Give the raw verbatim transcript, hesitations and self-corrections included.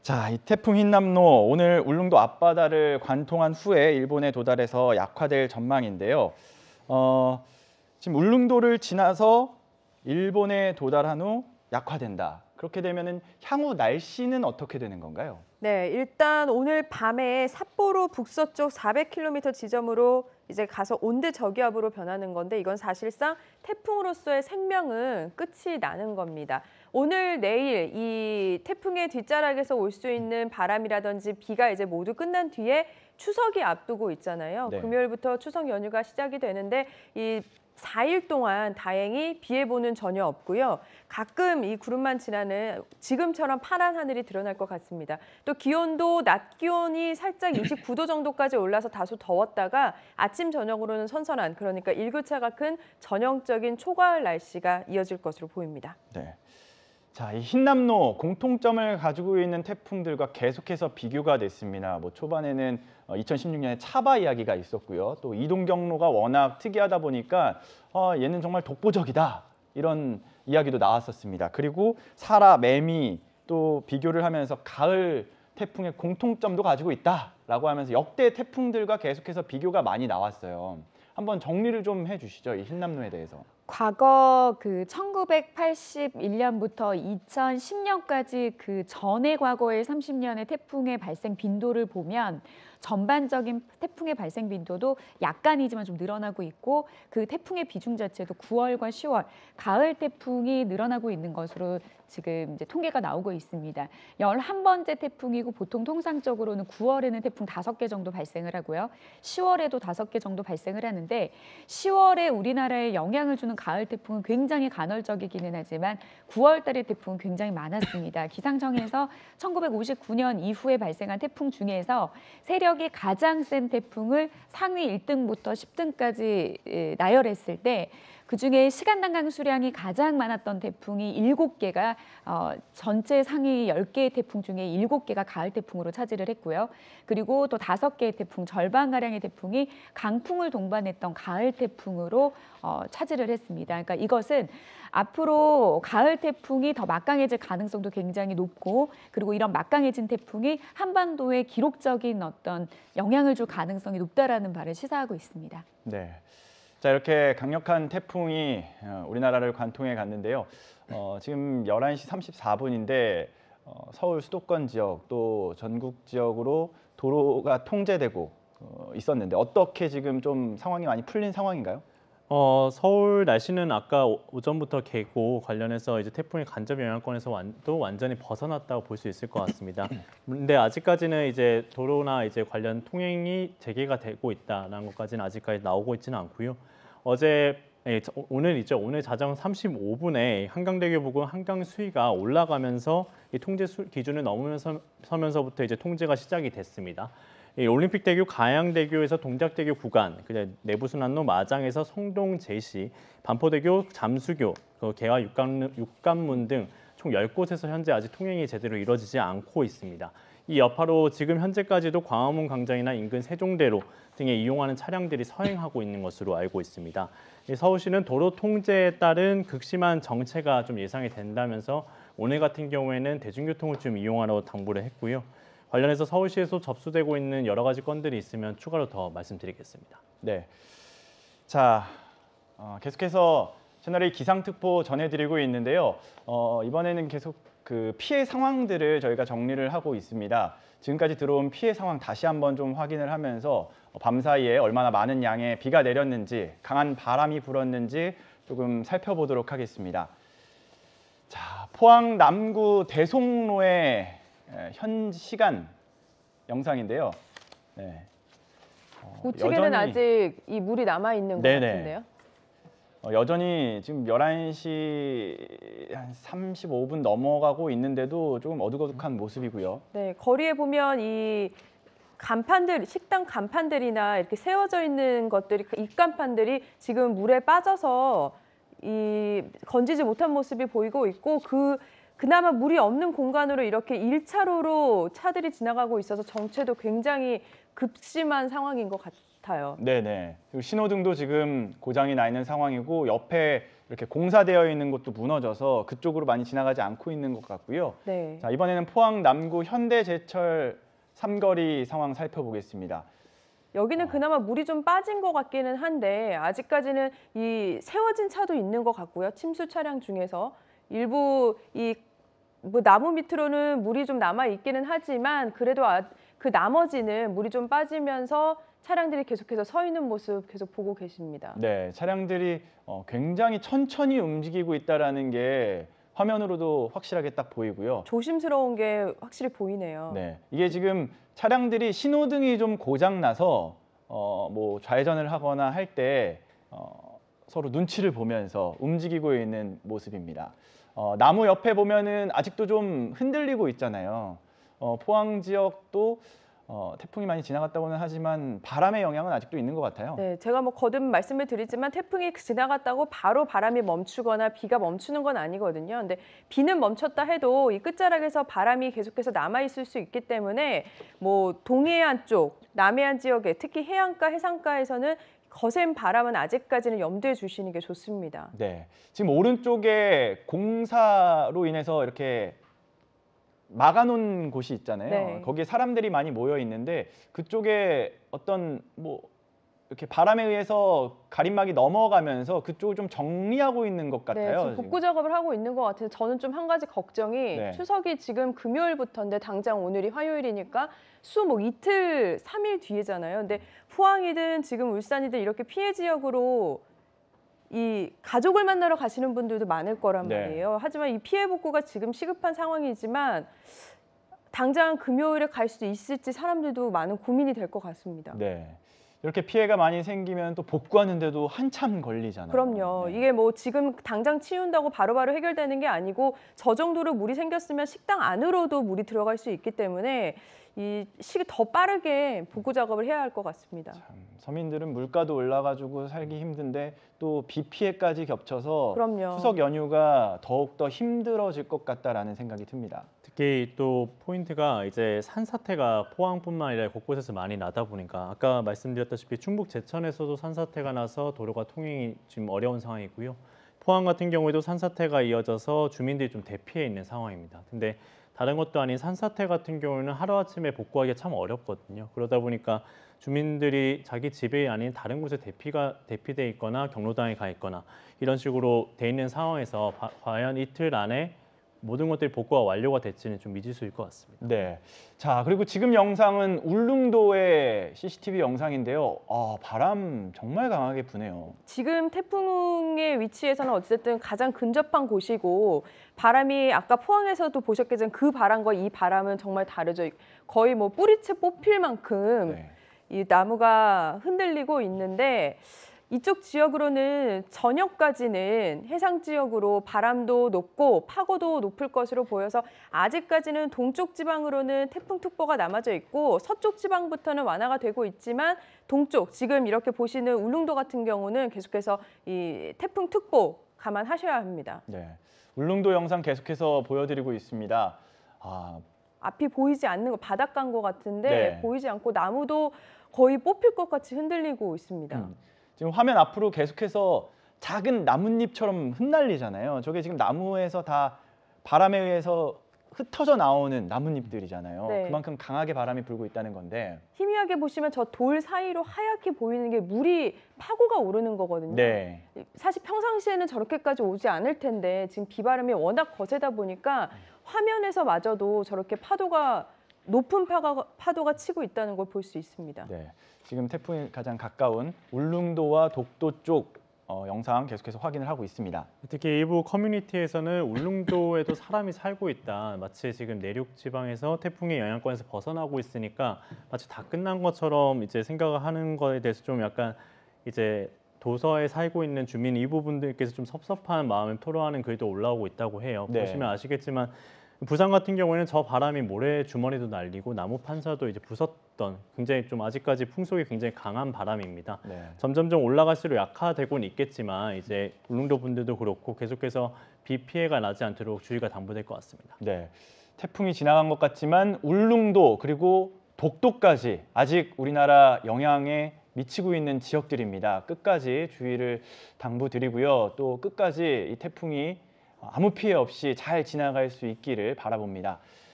자, 이 태풍 흰남노 오늘 울릉도 앞바다를 관통한 후에 일본에 도달해서 약화될 전망인데요. 어, 지금 울릉도를 지나서 일본에 도달한 후 약화된다. 그렇게 되면은 향후 날씨는 어떻게 되는 건가요? 네, 일단 오늘 밤에 삿포로 북서쪽 사백 킬로미터 지점으로 이제 가서 온대 저기압으로 변하는 건데 이건 사실상 태풍으로서의 생명은 끝이 나는 겁니다. 오늘 내일 이 태풍의 뒷자락에서 올 수 있는 바람이라든지 비가 이제 모두 끝난 뒤에 추석이 앞두고 있잖아요. 네. 금요일부터 추석 연휴가 시작이 되는데 이 사 일 동안 다행히 비 예보는 전혀 없고요. 가끔 이 구름만 지나는 지금처럼 파란 하늘이 드러날 것 같습니다. 또 기온도 낮 기온이 살짝 이십구 도 정도까지 올라서 다소 더웠다가 아침 저녁으로는 선선한, 그러니까 일교차가 큰 전형적인 초가을 날씨가 이어질 것으로 보입니다. 네. 자, 이 흰남노 공통점을 가지고 있는 태풍들과 계속해서 비교가 됐습니다. 뭐 초반에는 이천십육 년에 차바 이야기가 있었고요. 또 이동 경로가 워낙 특이하다 보니까 어, 얘는 정말 독보적이다 이런 이야기도 나왔었습니다. 그리고 사라, 매미 또 비교를 하면서 가을 태풍의 공통점도 가지고 있다라고 하면서 역대 태풍들과 계속해서 비교가 많이 나왔어요. 한번 정리를 좀 해주시죠, 이 흰남노에 대해서. 과거 그 천구백팔십일 년부터 이천십 년까지 그 전의 과거의 삼십 년의 태풍의 발생 빈도를 보면 전반적인 태풍의 발생 빈도도 약간이지만 좀 늘어나고 있고, 그 태풍의 비중 자체도 구월과 시월 가을 태풍이 늘어나고 있는 것으로 지금 이제 통계가 나오고 있습니다. 열한 번째 태풍이고 보통 통상적으로는 구월에는 태풍 다섯 개 정도 발생을 하고요. 시월에도 다섯 개 정도 발생을 하는데 시월에 우리나라에 영향을 주는 가을 태풍은 굉장히 간헐적이기는 하지만 구월 달의 태풍은 굉장히 많았습니다. 기상청에서 천구백오십구 년 이후에 발생한 태풍 중에서 세력이 가장 센 태풍을 상위 일 등부터 십 등까지 나열했을 때 그중에 시간당 강수량이 가장 많았던 태풍이 일곱 개가 어, 전체 상위 열 개의 태풍 중에 일곱 개가 가을 태풍으로 차지를 했고요. 그리고 또 다섯 개의 태풍, 절반가량의 태풍이 강풍을 동반했던 가을 태풍으로 어, 차지를 했습니다. 그러니까 이것은 앞으로 가을 태풍이 더 막강해질 가능성도 굉장히 높고, 그리고 이런 막강해진 태풍이 한반도에 기록적인 어떤 영향을 줄 가능성이 높다라는 바를 시사하고 있습니다. 네. 자, 이렇게 강력한 태풍이 우리나라를 관통해 갔는데요. 어, 지금 열한 시 삼십사 분인데 어, 서울 수도권 지역 또 전국 지역으로 도로가 통제되고 어, 있었는데 어떻게 지금 좀 상황이 많이 풀린 상황인가요? 어, 서울 날씨는 아까 오, 오전부터 개고 관련해서 이제 태풍의 간접 영향권에서 완, 또 완전히 벗어났다고 볼 수 있을 것 같습니다. 근데 아직까지는 이제 도로나 이제 관련 통행이 재개가 되고 있다는 것까지는 아직까지 나오고 있지는 않고요. 어제 예, 오늘 있죠. 오늘 자정 삼십오 분에 한강대교 부근 한강 수위가 올라가면서 이 통제 수, 기준을 넘으면서 서면서부터 이제 통제가 시작이 됐습니다. 이 올림픽대교 가양대교에서 동작대교 구간, 내부순환로 마장에서 성동 제시, 반포대교 잠수교, 그 개화 육관, 육관문 등 총 열 곳에서 현재 아직 통행이 제대로 이루어지지 않고 있습니다. 이 여파로 지금 현재까지도 광화문 광장이나 인근 세종대로 등에 이용하는 차량들이 서행하고 있는 것으로 알고 있습니다. 서울시는 도로 통제에 따른 극심한 정체가 좀 예상이 된다면서 오늘 같은 경우에는 대중교통을 좀 이용하라고 당부를 했고요. 관련해서 서울시에서 접수되고 있는 여러 가지 건들이 있으면 추가로 더 말씀드리겠습니다. 네. 자, 어, 계속해서 채널의 기상특보 전해드리고 있는데요. 어, 이번에는 계속 그 피해 상황들을 저희가 정리를 하고 있습니다. 지금까지 들어온 피해 상황 다시 한번 좀 확인을 하면서 밤 사이에 얼마나 많은 양의 비가 내렸는지, 강한 바람이 불었는지 조금 살펴보도록 하겠습니다. 자, 포항 남구 대송로의 현 시간 영상인데요. 네. 어, 우측에는 여전히... 아직 이 물이 남아 있는 것 네네. 같은데요. 어, 여전히 지금 열한 시 한 삼십오 분 넘어가고 있는데도 조금 어둑어둑한 모습이고요. 네, 거리에 보면 이 간판들, 식당 간판들이나 이렇게 세워져 있는 것들이, 입간판들이 지금 물에 빠져서 이 건지지 못한 모습이 보이고 있고, 그 그나마 물이 없는 공간으로 이렇게 일 차로로 차들이 지나가고 있어서 정체도 굉장히 급심한 상황인 것 같아요. 네네. 그리고 신호등도 지금 고장이 나 있는 상황이고 옆에 이렇게 공사되어 있는 곳도 무너져서 그쪽으로 많이 지나가지 않고 있는 것 같고요. 네. 자, 이번에는 포항 남구 현대제철 삼거리 상황 살펴보겠습니다. 여기는 그나마 물이 좀 빠진 것 같기는 한데 아직까지는 이 세워진 차도 있는 것 같고요. 침수 차량 중에서 일부 이 뭐 나무 밑으로는 물이 좀 남아 있기는 하지만 그래도 아, 그 나머지는 물이 좀 빠지면서 차량들이 계속해서 서 있는 모습 계속 보고 계십니다. 네, 차량들이 어, 굉장히 천천히 움직이고 있다라는 게 화면으로도 확실하게 딱 보이고요. 조심스러운 게 확실히 보이네요. 네, 이게 지금 차량들이 신호등이 좀 고장 나서 어, 뭐 좌회전을 하거나 할 때 어, 서로 눈치를 보면서 움직이고 있는 모습입니다. 어, 나무 옆에 보면은 아직도 좀 흔들리고 있잖아요. 어, 포항 지역도 어, 태풍이 많이 지나갔다고는 하지만 바람의 영향은 아직도 있는 것 같아요. 네, 제가 뭐 거듭 말씀을 드리지만 태풍이 지나갔다고 바로 바람이 멈추거나 비가 멈추는 건 아니거든요. 근데 비는 멈췄다 해도 이 끝자락에서 바람이 계속해서 남아 있을 수 있기 때문에 뭐 동해안 쪽, 남해안 지역에 특히 해안가, 해상가에서는 거센 바람은 아직까지는 염두에 주시는 게 좋습니다. 네, 지금 오른쪽에 공사로 인해서 이렇게 막아놓은 곳이 있잖아요. 네. 거기에 사람들이 많이 모여 있는데 그쪽에 어떤 뭐 이렇게 바람에 의해서 가림막이 넘어가면서 그쪽을 좀 정리하고 있는 것 네, 같아요. 지금 복구 작업을 하고 있는 것 같은데 저는 좀 한 가지 걱정이 네. 추석이 지금 금요일부터인데 당장 오늘이 화요일이니까 수 뭐 이틀, 삼 일 뒤에잖아요. 근데 포항이든 지금 울산이든 이렇게 피해 지역으로 이 가족을 만나러 가시는 분들도 많을 거란 네. 말이에요. 하지만 이 피해 복구가 지금 시급한 상황이지만 당장 금요일에 갈 수 있을지 사람들도 많은 고민이 될 것 같습니다. 네, 이렇게 피해가 많이 생기면 또 복구하는데도 한참 걸리잖아요. 그럼요. 네. 이게 뭐 지금 당장 치운다고 바로바로 해결되는 게 아니고 저 정도로 물이 생겼으면 식당 안으로도 물이 들어갈 수 있기 때문에 이 시기 더 빠르게 복구 작업을 해야 할 것 같습니다. 참, 서민들은 물가도 올라가지고 살기 힘든데 또 비 피해까지 겹쳐서 그럼요. 추석 연휴가 더욱 더 힘들어질 것 같다라는 생각이 듭니다. 특히 또 포인트가 이제 산사태가 포항뿐만 아니라 곳곳에서 많이 나다 보니까 아까 말씀드렸다시피 충북 제천에서도 산사태가 나서 도로가 통행이 지금 어려운 상황이고요. 포항 같은 경우에도 산사태가 이어져서 주민들이 좀 대피해 있는 상황입니다. 근데 다른 것도 아닌 산사태 같은 경우는 하루아침에 복구하기 참 어렵거든요. 그러다 보니까 주민들이 자기 집이 아닌 다른 곳에 대피가 대피돼 있거나 경로당에 가 있거나 이런 식으로 돼 있는 상황에서 바, 과연 이틀 안에 모든 것들이 복구가 완료가 될지는 좀 미지수일 것 같습니다. 네. 자, 그리고 지금 영상은 울릉도의 씨씨티비 영상인데요. 아, 바람 정말 강하게 부네요. 지금 태풍의 위치에서는 어쨌든 가장 근접한 곳이고 바람이 아까 포항에서도 보셨겠지만 그 바람과 이 바람은 정말 다르죠. 거의 뭐 뿌리채 뽑힐 만큼 네. 이 나무가 흔들리고 있는데 이쪽 지역으로는 저녁까지는 해상 지역으로 바람도 높고 파고도 높을 것으로 보여서 아직까지는 동쪽 지방으로는 태풍특보가 남아져 있고 서쪽 지방부터는 완화가 되고 있지만 동쪽 지금 이렇게 보시는 울릉도 같은 경우는 계속해서 이 태풍특보 감안하셔야 합니다. 네. 울릉도 영상 계속해서 보여드리고 있습니다. 아, 앞이 보이지 않는 거 바닷 간 것 같은데 네. 보이지 않고 나무도 거의 뽑힐 것 같이 흔들리고 있습니다. 음. 지금 화면 앞으로 계속해서 작은 나뭇잎처럼 흩날리잖아요. 저게 지금 나무에서 다 바람에 의해서 흩어져 나오는 나뭇잎들이잖아요. 네. 그만큼 강하게 바람이 불고 있다는 건데. 희미하게 보시면 저 돌 사이로 하얗게 보이는 게 물이 파고가 오르는 거거든요. 네. 사실 평상시에는 저렇게까지 오지 않을 텐데 지금 비바람이 워낙 거세다 보니까 화면에서마저도 저렇게 파도가 높은 파가, 파도가 치고 있다는 걸 볼 수 있습니다. 네. 지금 태풍이 가장 가까운 울릉도와 독도 쪽 어, 영상 계속해서 확인을 하고 있습니다. 특히 일부 커뮤니티에서는 울릉도에도 사람이 살고 있다. 마치 지금 내륙 지방에서 태풍의 영향권에서 벗어나고 있으니까 마치 다 끝난 것처럼 이제 생각을 하는 거에 대해서 좀 약간 이제 도서에 살고 있는 주민 이 부분들께서 좀 섭섭한 마음을 토로하는 글도 올라오고 있다고 해요. 네. 보시면 아시겠지만 부산 같은 경우에는 저 바람이 모래 주머니도 날리고 나무 판사도 이제 부쉈던 굉장히 좀 아직까지 풍속이 굉장히 강한 바람입니다. 네. 점점점 올라갈수록 약화되고는 있겠지만 이제 울릉도 분들도 그렇고 계속해서 비 피해가 나지 않도록 주의가 당부될 것 같습니다. 네. 태풍이 지나간 것 같지만 울릉도 그리고 독도까지 아직 우리나라 영향에 미치고 있는 지역들입니다. 끝까지 주의를 당부드리고요. 또 끝까지 이 태풍이 아무 피해 없이 잘 지나갈 수 있기를 바라봅니다.